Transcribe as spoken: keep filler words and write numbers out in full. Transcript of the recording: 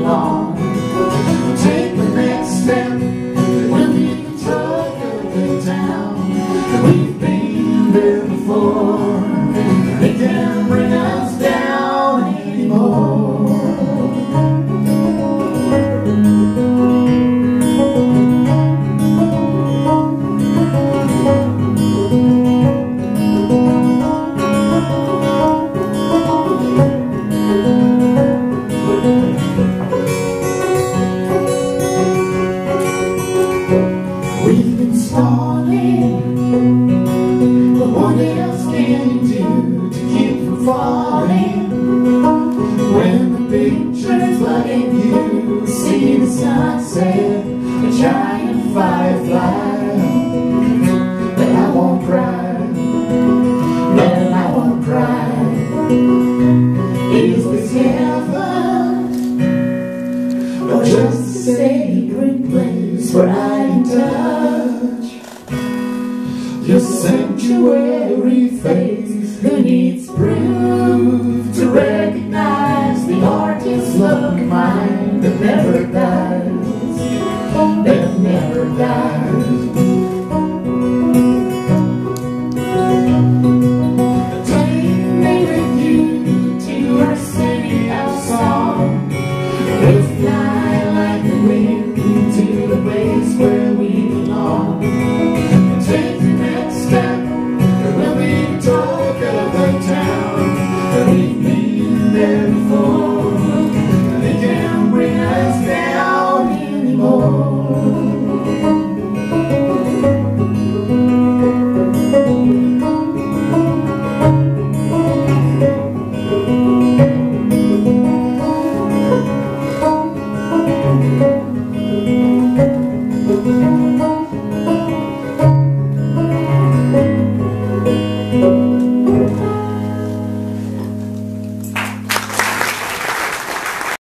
belong. Take the next step, we'll be the talk of the town. We've been there before, they can't bring us down anymore. We've been stalling, but what else can you do to keep from falling? When the picture's flooding you, see the sunset, a giant firefly. But I won't cry, no, I won't cry. Is this heaven, or just a sacred place where I touch your sanctuary faith? Who needs proof to recognize the artist's love of mine that never dies, that never dies?